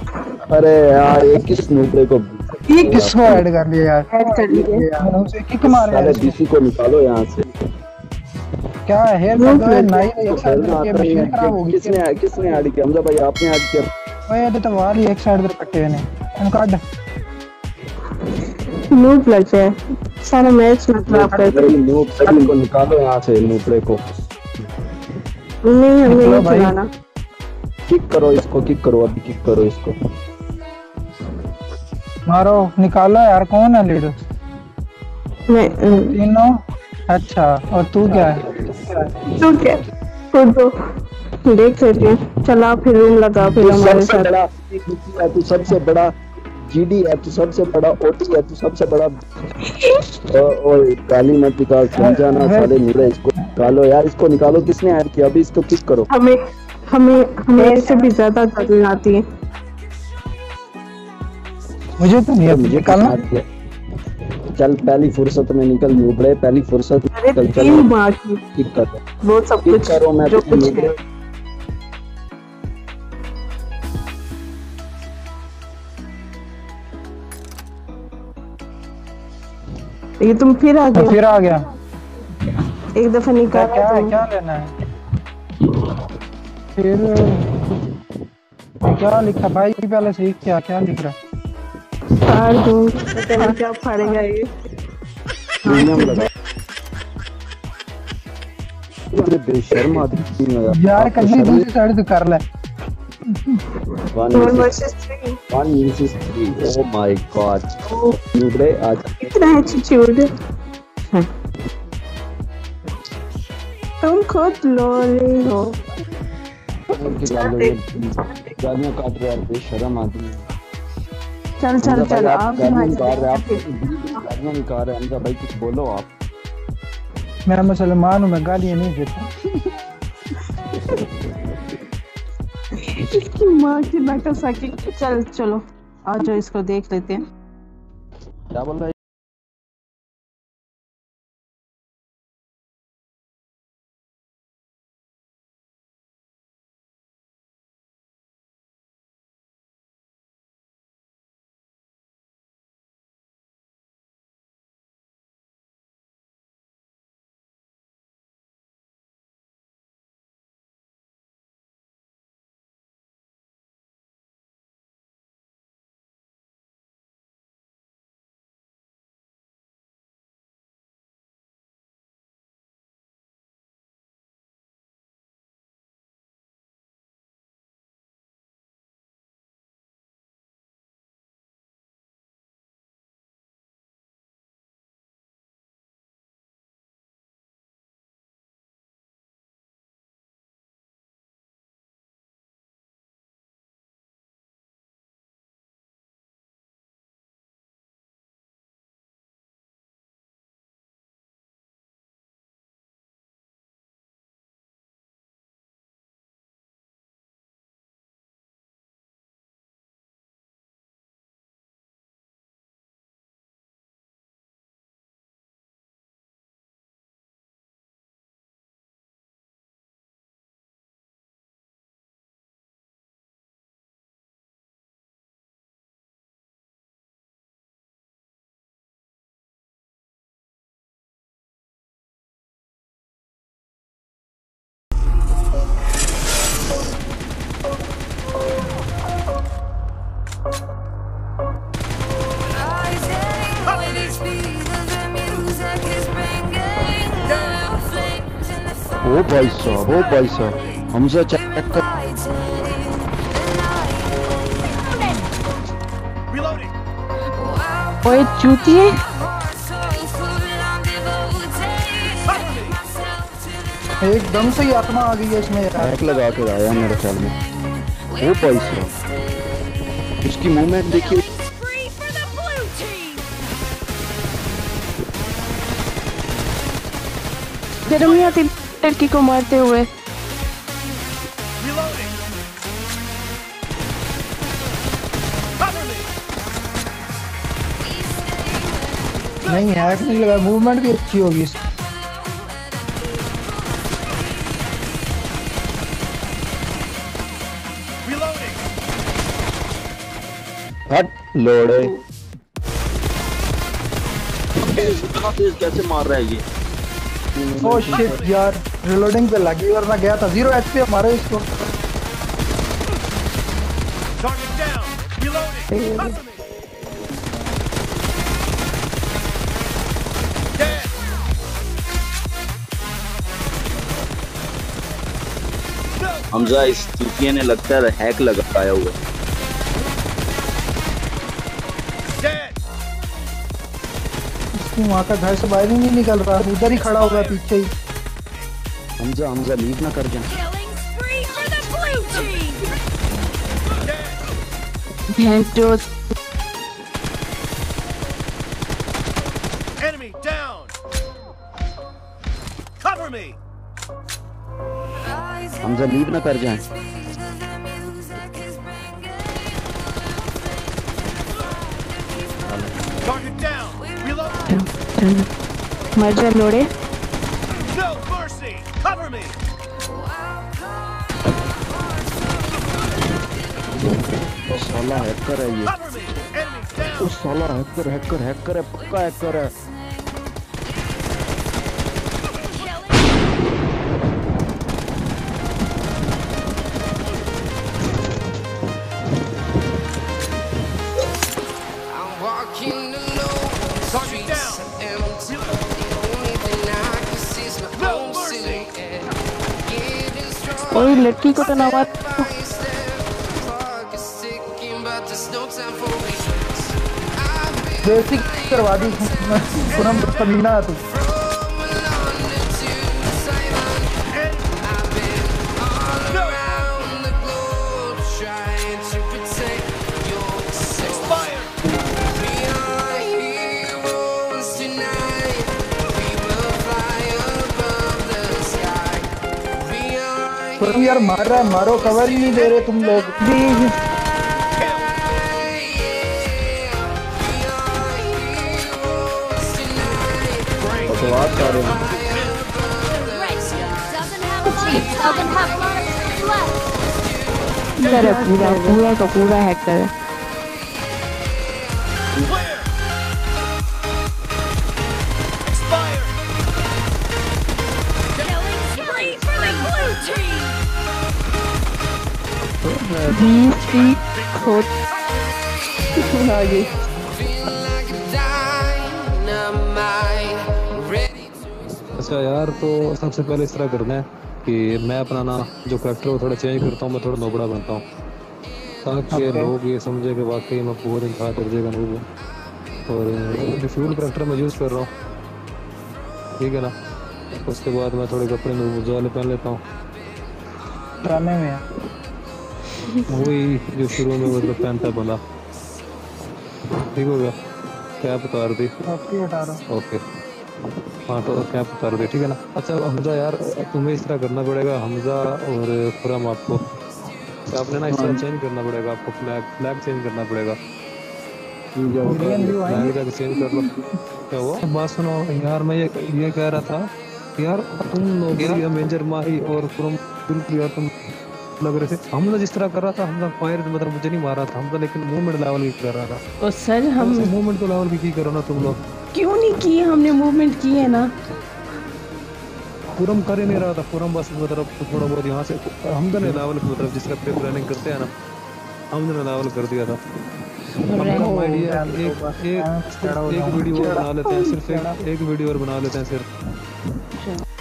अरे यार ये किस नुबड़े को ये किसको ऐड कर लिया यार? ऐड कर लिए मैंने उसे किक मारा सारे है। डीसी को निकालो यहाँ से। क्या है हेयर कर दो यार, नाई एक साइड पे मशीन खराब हो गई। किसने किसने ऐड किया? हमजा भाई आपने ऐड किया? ओए ये तो वाली एक साइड पे कट्टे ने उन काट। नूब लग जाए सारा मैच में खराब कर दे। नूब सभी को निकालो यहाँ से, नुबड़े को। नहीं हमें नहीं चलाना। किक करो इसको, किक करो, अभी किक करो इसको। मारो निकालो यार, कौन है लीडर? मैं तीनों। अच्छा और तू क्या है? तू क्या खुद तो देख लेते हैं। चला फिर रूम लगा फिर हमारे साथ। तू सबसे बड़ा जीडी है, तू सबसे बड़ा ओटी है, तू सबसे बड़ा। और गाली मत निकाल, समझा ना साले नुबड़े। इसको निकालो यार, इसको निकालो। किसने ऐड किया? अभी इसको किक करो। हमें हमें हमें इससे भी ज्यादा गलती आती है। मुझे तो नहीं मुझे निकालना। चल पहली फुर्सत में निकल नुबड़े, पहली फुर्सत में अरे निकल। तीन बार की किक कर, वो सब किक कुछ करो। मैं जो कुछ है। ये तुम फिर आ गए। फिर आ गया। एक दफा निकाल क्या है, क्या लेना है? फिर क्या लिखा भाई? पहले से क्या क्या लिख रहा है? फाड़ दूं पता नहीं क्या फाड़ेगा ये। प्रीमियम लगा। अरे बेशर्म आदमी है यार कभी दूसरी साइड से कर ले। 1 versus 3। ओह माय गॉड नुबड़े आज कितना एटीट्यूड। तुम खुद लोली हो। गालियां काट रहे हैं, बेशर्म आदमी। चल चल चल आप गालियां निकाल रहे हैं। हमजा भाई कुछ बोलो आप। मैं मुसलमान हूँ, मैं गालियाँ नहीं देता। इसकी माँ की नकल साकी। चल चलो आ जाओ, इसको देख लेते हैं। क्या बोल रहा है? ओ भाई साहब हमजा चेक कर। ओए चूतिए। एकदम से ही आत्मा आ गई है इसमें यार। हैक लगा के आया मेरे ख्याल में। ओ भाई साहब उसकी मूवमेंट देखिए। शर्म नहीं आती लड़की को मारते हुए। नहीं हैक नहीं लगा, मूवमेंट भी अच्छी होगी इसकी। हट लोड़े। इतना तेज कैसे मार रहा है ये? ओ शिट यार, रिलोडिंग पे लगी वरना गया था। 0 एचपी मारो इसको। Target down. Reloading. Cover me. Dead. No. Hamza इस चूतिया ने लगता है हैक लगाया हुआ है। Dead. इसकी वहाँ का घर से बाहर ही नहीं निकल रहा, उधर ही खड़ा होगा पीछे ही। हमजा लीव ना कर जा। Killing spree for the blue team! Dead. भेंटोस। Enemy down. Cover me. Hamza leave ना कर जाए। Target down. Reloading. मर जा लोड़े। No mercy. Cover me. साला हैकर है ये। Cover me. Enemy down. साला हैकर है, पक्का हैकर है। I'm walking alone, Target streets down. are empty. The only thing I can see is my No own mercy. silhouette. Getting stronger ओए लड़की को तो ना मार। by step. Clock is ticking, but there's no time for regrets. I've been basic करवा दी पूरा कमीना है तू। from London to Taiwan. I've been all around the globe trying to protect your soul. Expired. We are heroes tonight. We will fly above the sky. We are तुम यार मार रहा है, मारो, कवर ही नहीं दे रहे तुम लोग। heroes tonight. बकवास कर रहे हैं। Red team doesn't have a lot of troops left. इधर है पूरा का पूरा हैकर है। Clear. Expired. Killing spree for the blue team! 20 feet खोद आगे। Feel like a dynamite. Ready to अच्छा यार, तो सबसे पहले इस तरह करना है कि मैं अपना ना जो करेक्टर वो थोड़ा चेंज करता हूँ, मैं थोड़ा नोबड़ा बनता हूँ ताकि लोग ये समझे कि वाकई मैं पूरे दिन खा दर्जे का नूब हूँ। और डिफ्यूल करेक्टर मैं यूज़ कर रहा हूँ, ठीक है ना। उसके बाद मैं थोड़े कपड़े नूब वाले पहन लेता हूँ, ड्रामे में है। वही जो शुरू में मतलब पहनता बंदा। ठीक हो गया, कैप उतार दी। आपकी हटा रहा हूँ। ओके, हाँ तो कैप उतार दे, ठीक है ना। अच्छा हमजा यार, तुम्हें इस तरह करना पड़ेगा हमजा और खुरम, आपको आपने ना इस तरह चेंज करना पड़ेगा, आपको फ्लैग चेंज करना पड़ेगा। मिलियन व्यू आएंगे। फ्लैग चेंज कर लो। क्या हुआ? बात सुनो यार, मैं ये कह रहा था यार, तुम लोग यार मेजर माही और खुरम बिल्कुल यार तुम लग रहे थे। हमजा जिस तरह कर रहा था, हमजा फायर मतलब मुझे नहीं मारा था हमजा, लेकिन मूवमेंट लेवल की कर रहा था। और सर हम मूवमेंट तो लेवल की करो ना तुम लोग। क्यों नहीं किए? हमने मूवमेंट की है ना। पूरम कर ही नहीं रहा था, पूरम बस मतलब थोड़ा बहुत यहाँ से हमजा ने लेवल मतलब जिस तरह प्लानिंग करते हैं ना, हमजा ने लेवल कर दिया था। आइडिया एक वीडियो और बना लेते हैं, सिर्फ एक वीडियो और बना लेते हैं सिर्फ।